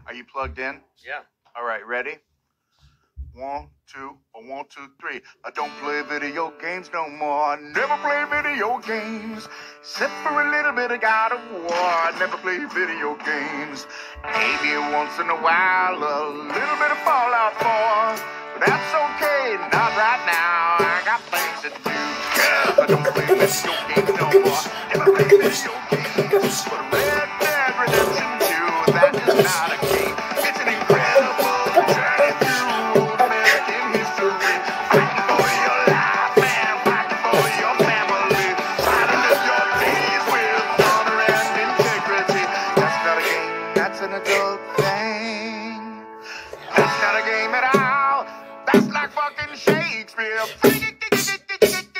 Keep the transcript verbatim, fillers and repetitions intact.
Are you plugged in? Yeah. All right, ready? One, two, one, two, three. I don't play video games no more. I never play video games. Except for a little bit of God of War. I never play video games. Maybe once in a while, a little bit of Fallout four. But that's okay, not right now. I got things to do. Yeah, I don't play video games no more. Never play video games. But Red Dead Redemption two, that is not a game. It's an incredible journey through American history. Fighting for your life, man. Fighting for your family. Fighting to your days with honor and integrity. That's not a game, that's an adult thing. That's not a game at all. That's like fucking Shakespeare.